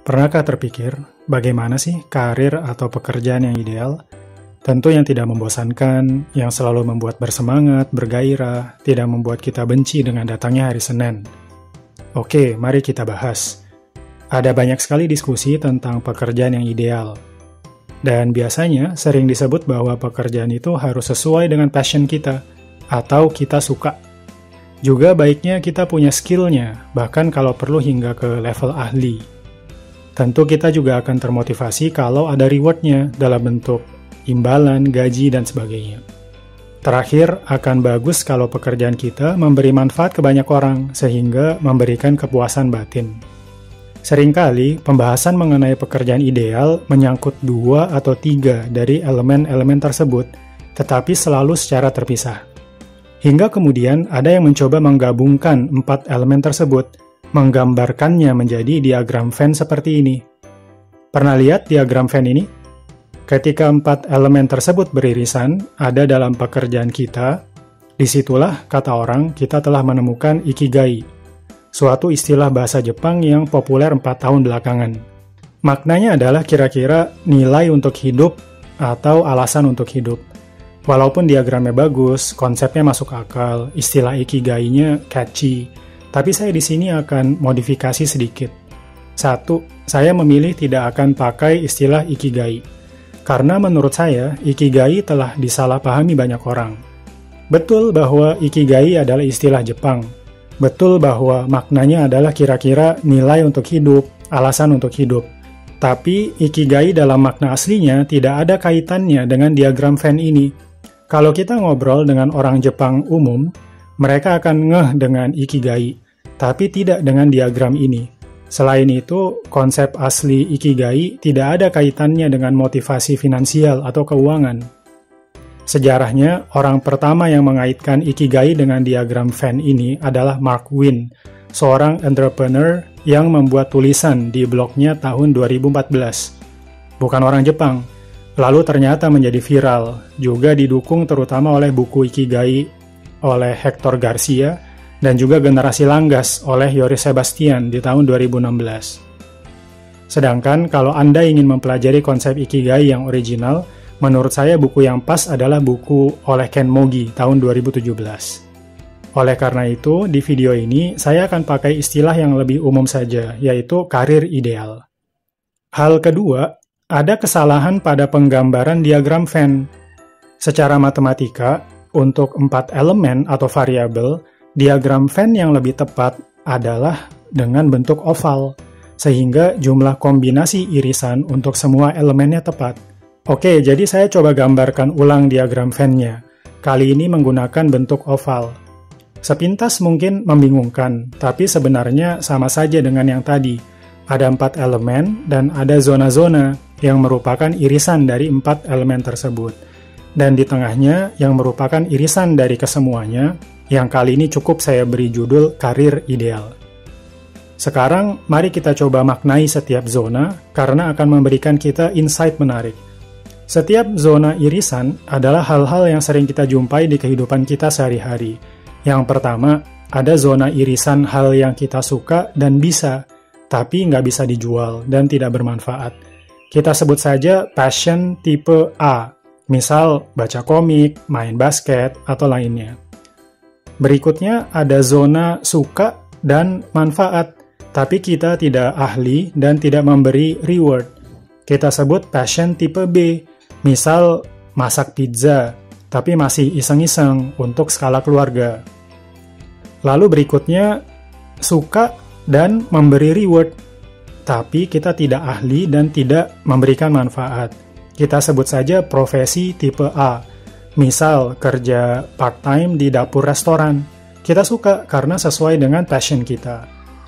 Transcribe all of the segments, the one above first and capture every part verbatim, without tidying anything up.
Pernahkah terpikir, bagaimana sih karir atau pekerjaan yang ideal? Tentu yang tidak membosankan, yang selalu membuat bersemangat, bergairah, tidak membuat kita benci dengan datangnya hari Senin. Oke, mari kita bahas. Ada banyak sekali diskusi tentang pekerjaan yang ideal. Dan biasanya sering disebut bahwa pekerjaan itu harus sesuai dengan passion kita, atau kita suka. Juga baiknya kita punya skill-nya, bahkan kalau perlu hingga ke level ahli. Tentu kita juga akan termotivasi kalau ada reward-nya dalam bentuk imbalan, gaji, dan sebagainya. Terakhir, akan bagus kalau pekerjaan kita memberi manfaat ke banyak orang, sehingga memberikan kepuasan batin. Seringkali, pembahasan mengenai pekerjaan ideal menyangkut dua atau tiga dari elemen-elemen tersebut, tetapi selalu secara terpisah. Hingga kemudian ada yang mencoba menggabungkan empat elemen tersebut, menggambarkannya menjadi diagram Venn seperti ini. Pernah lihat diagram Venn ini? Ketika empat elemen tersebut beririsan, ada dalam pekerjaan kita, disitulah, kata orang, kita telah menemukan ikigai, suatu istilah bahasa Jepang yang populer empat tahun belakangan. Maknanya adalah kira-kira nilai untuk hidup atau alasan untuk hidup. Walaupun diagramnya bagus, konsepnya masuk akal, istilah ikigainya catchy, tapi saya di sini akan modifikasi sedikit. Satu, saya memilih tidak akan pakai istilah ikigai. Karena menurut saya, ikigai telah disalahpahami banyak orang. Betul bahwa ikigai adalah istilah Jepang. Betul bahwa maknanya adalah kira-kira nilai untuk hidup, alasan untuk hidup. Tapi ikigai dalam makna aslinya tidak ada kaitannya dengan diagram Venn ini. Kalau kita ngobrol dengan orang Jepang umum, mereka akan ngeh dengan ikigai, tapi tidak dengan diagram ini. Selain itu, konsep asli ikigai tidak ada kaitannya dengan motivasi finansial atau keuangan. Sejarahnya, orang pertama yang mengaitkan ikigai dengan diagram Venn ini adalah Mark Wynn, seorang entrepreneur yang membuat tulisan di blognya tahun dua ribu empat belas. Bukan orang Jepang, lalu ternyata menjadi viral, juga didukung terutama oleh buku Ikigai oleh Hector Garcia, dan juga Generasi Langgas oleh Yoris Sebastian di tahun dua ribu enam belas. Sedangkan kalau Anda ingin mempelajari konsep Ikigai yang original, menurut saya buku yang pas adalah buku oleh Ken Mogi tahun dua ribu tujuh belas. Oleh karena itu, di video ini saya akan pakai istilah yang lebih umum saja, yaitu karir ideal. Hal kedua, ada kesalahan pada penggambaran diagram Venn. Secara matematika, untuk empat elemen atau variabel, diagram Venn yang lebih tepat adalah dengan bentuk oval, sehingga jumlah kombinasi irisan untuk semua elemennya tepat. Oke, jadi saya coba gambarkan ulang diagram Venn-nya. Kali ini menggunakan bentuk oval. Sepintas mungkin membingungkan, tapi sebenarnya sama saja dengan yang tadi. Ada empat elemen dan ada zona-zona yang merupakan irisan dari empat elemen tersebut. Dan di tengahnya yang merupakan irisan dari kesemuanya, yang kali ini cukup saya beri judul karir ideal. Sekarang, mari kita coba maknai setiap zona, karena akan memberikan kita insight menarik. Setiap zona irisan adalah hal-hal yang sering kita jumpai di kehidupan kita sehari-hari. Yang pertama, ada zona irisan hal yang kita suka dan bisa, tapi nggak bisa dijual dan tidak bermanfaat. Kita sebut saja passion tipe A, misal baca komik, main basket, atau lainnya. Berikutnya ada zona suka dan manfaat, tapi kita tidak ahli dan tidak memberi reward. Kita sebut passion tipe B, misal masak pizza, tapi masih iseng-iseng untuk skala keluarga. Lalu berikutnya, suka dan memberi reward, tapi kita tidak ahli dan tidak memberikan manfaat. Kita sebut saja profesi tipe A, misal kerja part-time di dapur restoran. Kita suka karena sesuai dengan passion kita.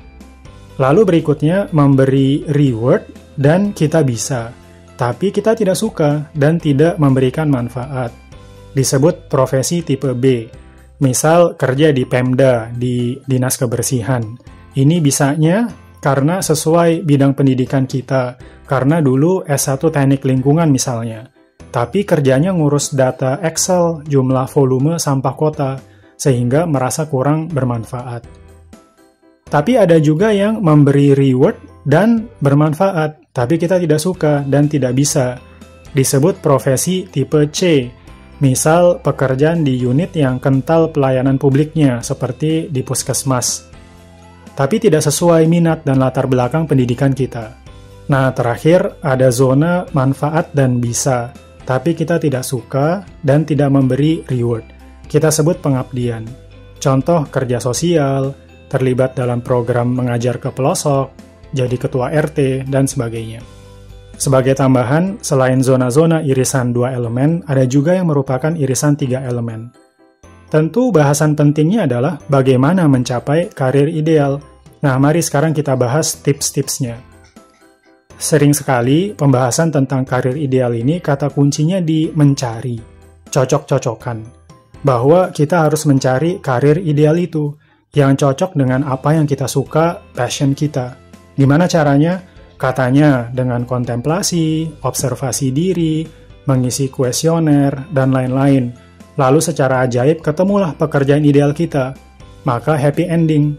Lalu berikutnya, memberi reward dan kita bisa, tapi kita tidak suka dan tidak memberikan manfaat. Disebut profesi tipe B. Misal kerja di Pemda, di Dinas Kebersihan. Ini bisanya karena sesuai bidang pendidikan kita, karena dulu S satu Teknik Lingkungan misalnya. Tapi kerjanya ngurus data Excel, jumlah volume sampah kota, sehingga merasa kurang bermanfaat. Tapi ada juga yang memberi reward dan bermanfaat, tapi kita tidak suka dan tidak bisa. Disebut profesi tipe C. Misal pekerjaan di unit yang kental pelayanan publiknya, seperti di puskesmas. Tapi tidak sesuai minat dan latar belakang pendidikan kita. Nah, terakhir ada zona manfaat dan bisa, tapi kita tidak suka dan tidak memberi reward. Kita sebut pengabdian. Contoh kerja sosial, terlibat dalam program mengajar ke pelosok, jadi ketua R T, dan sebagainya. Sebagai tambahan, selain zona-zona irisan dua elemen, ada juga yang merupakan irisan tiga elemen. Tentu bahasan pentingnya adalah bagaimana mencapai karir ideal. Nah, mari sekarang kita bahas tips-tipsnya. Sering sekali pembahasan tentang karir ideal ini kata kuncinya di mencari, cocok-cocokan. Bahwa kita harus mencari karir ideal itu, yang cocok dengan apa yang kita suka, passion kita. Gimana caranya? Katanya dengan kontemplasi, observasi diri, mengisi kuesioner, dan lain-lain. Lalu secara ajaib ketemulah pekerjaan ideal kita. Maka happy ending.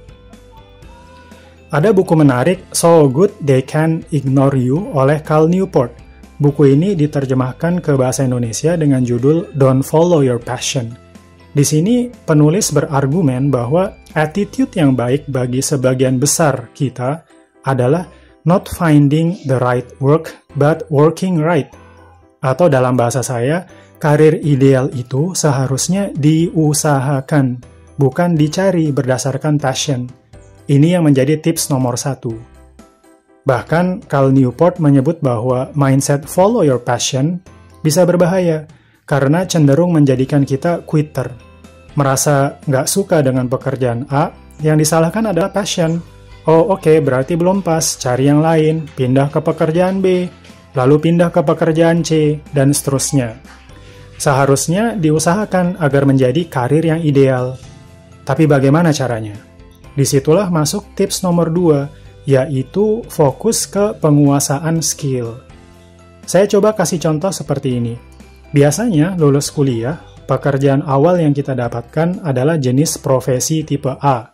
Ada buku menarik, So Good They Can Ignore You oleh Cal Newport. Buku ini diterjemahkan ke bahasa Indonesia dengan judul Don't Follow Your Passion. Di sini penulis berargumen bahwa attitude yang baik bagi sebagian besar kita adalah not finding the right work, but working right. Atau dalam bahasa saya, karir ideal itu seharusnya diusahakan, bukan dicari berdasarkan passion. Ini yang menjadi tips nomor satu. Bahkan, Cal Newport menyebut bahwa mindset follow your passion bisa berbahaya, karena cenderung menjadikan kita quitter. Merasa nggak suka dengan pekerjaan A, yang disalahkan adalah passion. Oh oke, okay, berarti belum pas, cari yang lain, pindah ke pekerjaan B, lalu pindah ke pekerjaan C, dan seterusnya. Seharusnya diusahakan agar menjadi karir yang ideal. Tapi bagaimana caranya? Disitulah masuk tips nomor dua, yaitu fokus ke penguasaan skill. Saya coba kasih contoh seperti ini. Biasanya lulus kuliah, pekerjaan awal yang kita dapatkan adalah jenis profesi tipe A,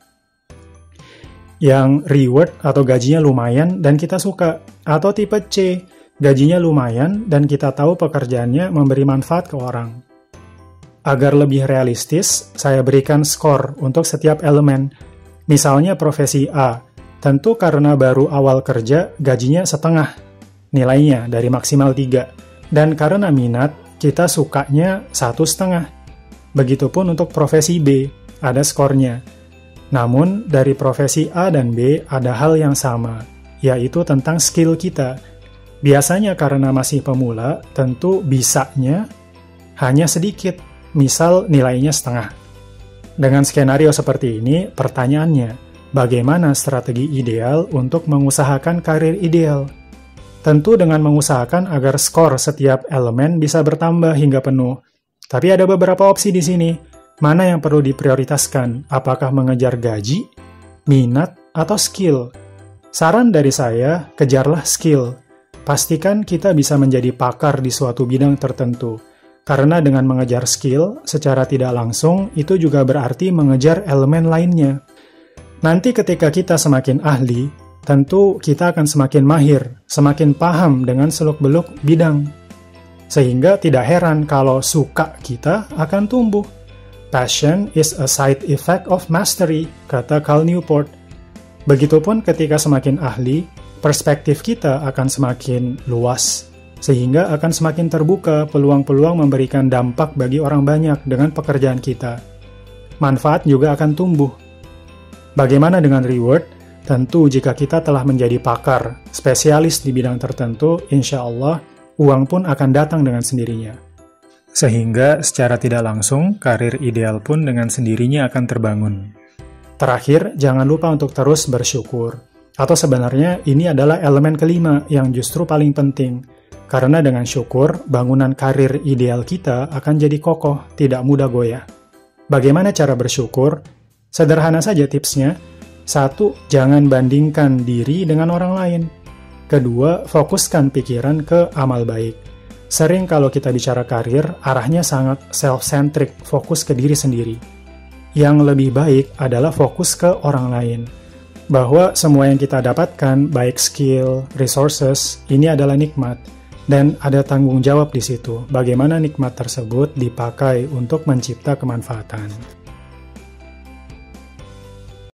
yang reward atau gajinya lumayan dan kita suka, atau tipe C, gajinya lumayan dan kita tahu pekerjaannya memberi manfaat ke orang. Agar lebih realistis, saya berikan skor untuk setiap elemen. Misalnya profesi A, tentu karena baru awal kerja, gajinya setengah nilainya dari maksimal tiga, dan karena minat, kita sukanya satu setengah. Begitupun untuk profesi B, ada skornya. Namun, dari profesi A dan B ada hal yang sama, yaitu tentang skill kita. Biasanya karena masih pemula, tentu bisanya hanya sedikit, misal nilainya setengah. Dengan skenario seperti ini, pertanyaannya, bagaimana strategi ideal untuk mengusahakan karir ideal? Tentu dengan mengusahakan agar skor setiap elemen bisa bertambah hingga penuh. Tapi ada beberapa opsi di sini. Mana yang perlu diprioritaskan? Apakah mengejar gaji, minat, atau skill? Saran dari saya, kejarlah skill. Pastikan kita bisa menjadi pakar di suatu bidang tertentu. Karena dengan mengejar skill, secara tidak langsung, itu juga berarti mengejar elemen lainnya. Nanti ketika kita semakin ahli, tentu kita akan semakin mahir, semakin paham dengan seluk-beluk bidang. Sehingga tidak heran kalau suka kita akan tumbuh. Passion is a side effect of mastery, kata Cal Newport. Begitupun ketika semakin ahli, perspektif kita akan semakin luas, sehingga akan semakin terbuka peluang-peluang memberikan dampak bagi orang banyak dengan pekerjaan kita. Manfaat juga akan tumbuh. Bagaimana dengan reward? Tentu jika kita telah menjadi pakar, spesialis di bidang tertentu, insya Allah, uang pun akan datang dengan sendirinya. Sehingga secara tidak langsung, karir ideal pun dengan sendirinya akan terbangun. Terakhir, jangan lupa untuk terus bersyukur. Atau sebenarnya ini adalah elemen kelima yang justru paling penting. Karena dengan syukur, bangunan karir ideal kita akan jadi kokoh, tidak mudah goyah. Bagaimana cara bersyukur? Sederhana saja tipsnya. Satu, jangan bandingkan diri dengan orang lain. Kedua, fokuskan pikiran ke amal baik. Sering kalau kita bicara karir, arahnya sangat self-centric, fokus ke diri sendiri. Yang lebih baik adalah fokus ke orang lain. bahwa semua yang kita dapatkan, baik skill, resources, ini adalah nikmat. Dan ada tanggung jawab di situ, bagaimana nikmat tersebut dipakai untuk mencipta kemanfaatan.